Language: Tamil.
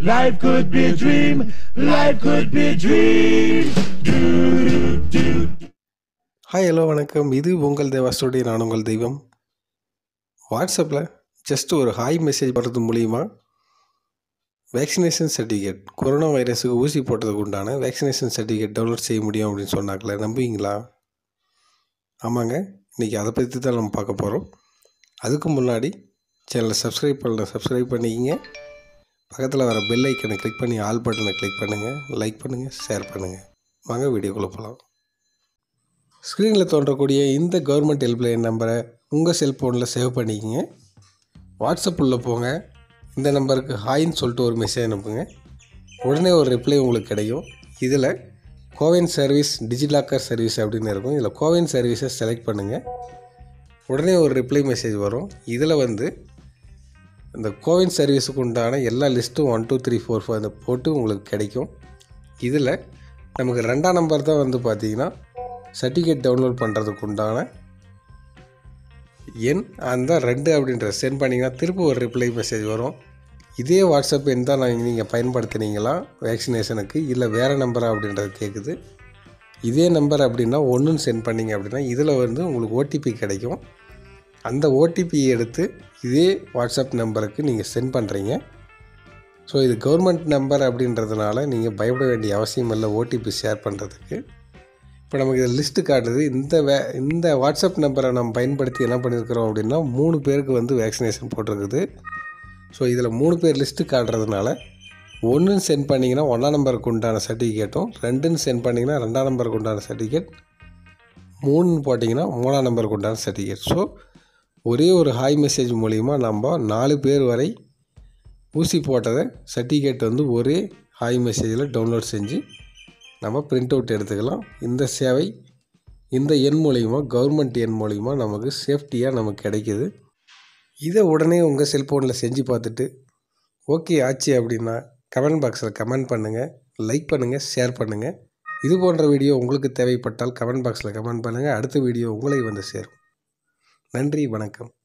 Life could be a dream. Life could be a dream. Hi hello வணக்கம். இது உங்கள் தேவா ஸ்டுடியோ. நான் உங்கள் தெய்வம். வாட்ஸ்அப்பில் ஜஸ்ட் ஒரு ஹாய் மெசேஜ் பண்ணுறது மூலிமா வேக்சினேஷன் சர்டிஃபிகேட், கொரோனா வைரஸுக்கு ஊசி போட்டதுக்கு உண்டான வேக்சினேஷன் சர்டிஃபிகேட் டவுன்லோட் செய்ய முடியும் அப்படின்னு சொன்னாங்களே, நம்புவீங்களா? ஆமாங்க, இன்றைக்கி அதை பற்றி தான் நம்ம பார்க்க போகிறோம். அதுக்கு முன்னாடி சேனலை சப்ஸ்கிரைப் பண்ணிக்கிங்க. பக்கத்தில் வர பெல் ஐக்கனை கிளிக் பண்ணி ஆல் பட்டனை கிளிக் பண்ணுங்கள். லைக் பண்ணுங்கள், ஷேர் பண்ணுங்கள். வாங்க வீடியோக்குள்ளே போகலாம். ஸ்க்ரீனில் தோன்றக்கூடிய இந்த கவர்மெண்ட் ஹெல்ப்லைன் நம்பரை உங்கள் செல்ஃபோனில் சேவ் பண்ணிக்கிங்க. வாட்ஸ்அப் உள்ளே போங்க. இந்த நம்பருக்கு ஹாய்ன்னு சொல்லிட்டு ஒரு மெசேஜ் அனுப்புங்க. உடனே ஒரு ரிப்ளை உங்களுக்கு கிடைக்கும். இதில் கோவின் சர்வீஸ், டிஜிலாக்கர் சர்வீஸ் அப்படின்னு இருக்கும். இதில் கோவின் சர்வீஸை செலக்ட் பண்ணுங்கள். உடனே ஒரு ரிப்ளை மெசேஜ் வரும். இதில் இந்த கோவின் சர்வீஸுக்கு உண்டான எல்லா லிஸ்ட்டும் 1 2 3 4 5 போட்டு உங்களுக்கு கிடைக்கும். இதில் நமக்கு 2ஆம் நம்பர் தான் பார்த்திங்கன்னா சர்டிஃபிகேட் டவுன்லோட் பண்ணுறதுக்கு உண்டான எண். அந்த 2 அப்படின்ற சென்ட் பண்ணிங்கன்னா திரும்ப ஒரு ரிப்ளை மெசேஜ் வரும். இதே வாட்ஸ்அப் எண் தான் நீங்கள் பயன்படுத்தினீங்களா வேக்சினேஷனுக்கு, இல்லை வேறு நம்பரா அப்படின்றது கேட்குது. இதே நம்பர் அப்படின்னா 1ன்னு சென்ட் பண்ணிங்க அப்படின்னா இதில் உங்களுக்கு ஓடிபி கிடைக்கும். அந்த ஓடிபியை எடுத்து இதே வாட்ஸ்அப் நம்பருக்கு நீங்கள் சென்ட் பண்ணுறீங்க. ஸோ இது கவர்மெண்ட் நம்பர் அப்படின்றதுனால நீங்கள் பயப்பட வேண்டிய அவசியம் இல்லை ஓடிபி ஷேர் பண்ணுறதுக்கு. இப்போ நமக்கு இதில் லிஸ்ட்டு காட்டுது. இந்த வாட்ஸ்அப் நம்பரை நம்ம பயன்படுத்தி என்ன பண்ணியிருக்கிறோம் அப்படின்னா 3 பேருக்கு வேக்சினேஷன் போட்டிருக்குது. ஸோ இதில் 3 பேர் லிஸ்ட்டு காட்டுறதுனால 1ன்னு சென்ட் பண்ணிங்கன்னா 1ஆம் நம்பருக்கு உண்டான சர்டிஃபிகேட்டும், 2ன்னு சென்ட் பண்ணிங்கன்னா 2ஆம் நம்பருக்கு உண்டான சர்டிஃபிகேட், 3ன்னு போட்டிங்கன்னா 3ஆம் நம்பருக்கு உண்டான சர்டிஃபிகேட். ஸோ ஒரே ஒரு ஹாய் மெசேஜ் மூலிமா நம்ம 4 பேர் வரை ஊசி போட்டதை சர்டிஃபிகேட் ஒரே ஹாய் மெசேஜில் டவுன்லோட் செஞ்சு நம்ம பிரிண்ட் அவுட் எடுத்துக்கலாம். இந்த சேவை இந்த எண் மூலிமா, கவர்மெண்ட் எண் மூலிமா நமக்கு சேஃப்டியாக நமக்கு கிடைக்கிது. இதை உடனே உங்கள் செல்ஃபோனில் செஞ்சு பார்த்துட்டு ஓகே ஆச்சு அப்படின்னா கமெண்ட் பாக்ஸில் கமெண்ட் பண்ணுங்கள், லைக் பண்ணுங்கள், ஷேர் பண்ணுங்கள். இது போன்ற வீடியோ உங்களுக்கு தேவைப்பட்டால் கமெண்ட் பாக்ஸில் கமெண்ட் பண்ணுங்கள். அடுத்த வீடியோ உங்களை சேரும். நன்றி, வணக்கம்.